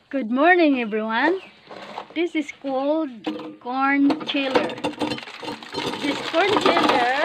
Good morning, everyone. This is called corn chiller. This corn chiller,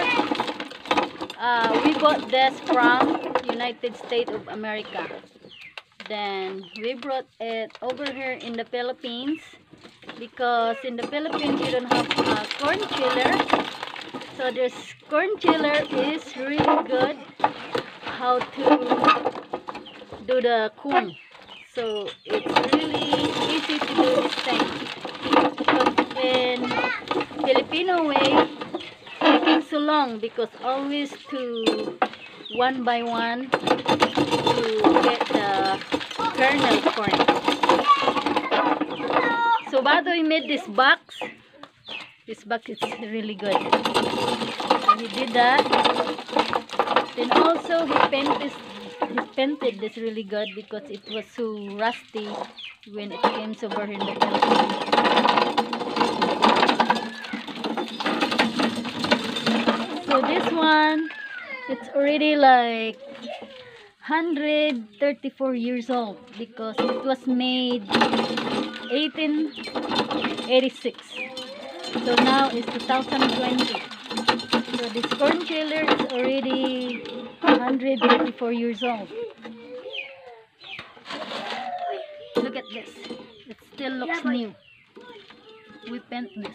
we bought this from United States of America. Then we brought it over here in the Philippines because in the Philippines you don't have a corn chiller. So this corn chiller is really good how to do the corn. So it's really easy to do this thing. But in Filipino way, taking so long because always to one by one to get the kernel corn. So Bado made this box. This box is really good. So he did that. Then also he painted this really good because it was so rusty when it came over in the Philippines. So this one, it's already like 134 years old because it was made 1886. So now it's 2020. So this corn chiller is already 134 years old. Look at this. It still looks new. We paint this.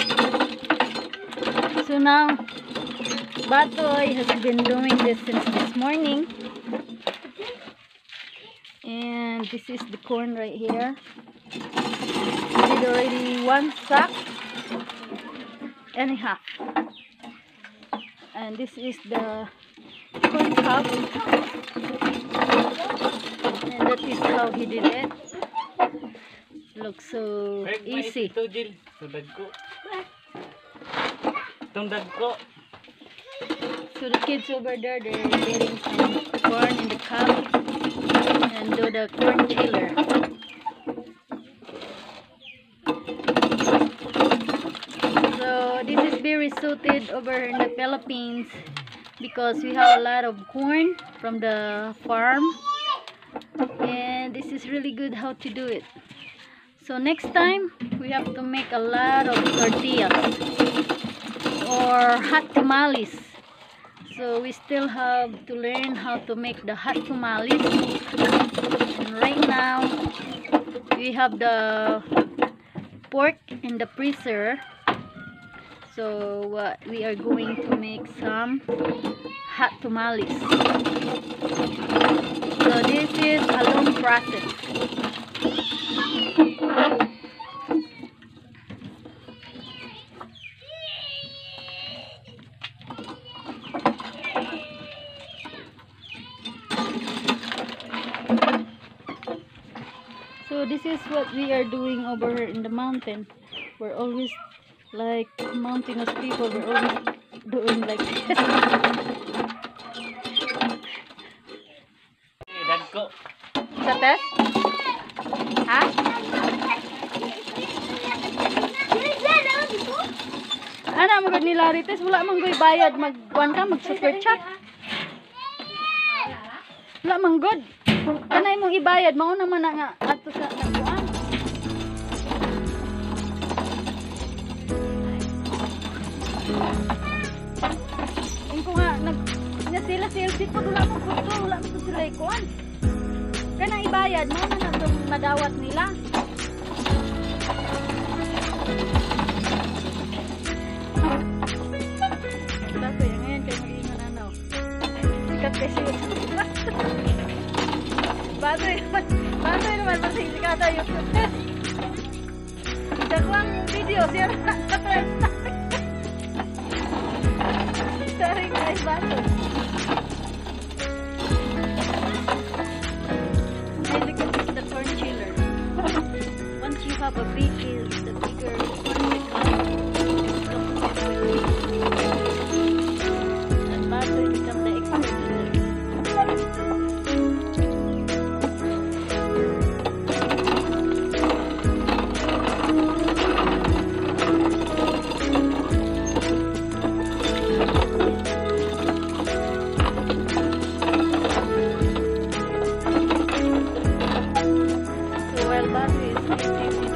So now, Batoy has been doing this since this morning. And this is the corn right here. We did already 1 sack and a half. And this is the corn cup. And that is how he did it. Looks so easy. So the kids over there, they're getting some corn in the cup and do the corn chiller. So this is very suited over in the Philippines because we have a lot of corn from the farm, and this is really good how to do it. So next time we have to make a lot of tortillas or hot tamales. So we still have to learn how to make the hot tamales. And right now we have the pork in the freezer. So we are going to make some hot tamales. So this is a long process. So this is what we are doing over here in the mountain. We're always like mountainous people. We're always doing like this. Sa test? Ha? Ano mo gud nila rites? Wala man goy bayad magkuan ka mag super chat. Wala man good. Kanay mong ibayad mao naman nga ato sa kuan. Ingko nga sila sila wala mo kuto, wala mo sila kuan. Kanang ibayad mao na natong madawat nila. Dato yan ngayon kay mag-ingon ano. Sikat kasi Badoy naman sikat tayo YouTube test. Dakwang video siya na trend. Sorry guys, Badoy. And look at this, the corn chiller. Once you have a bigger corn chiller, and Badoy become the expert in this. while battery is 50.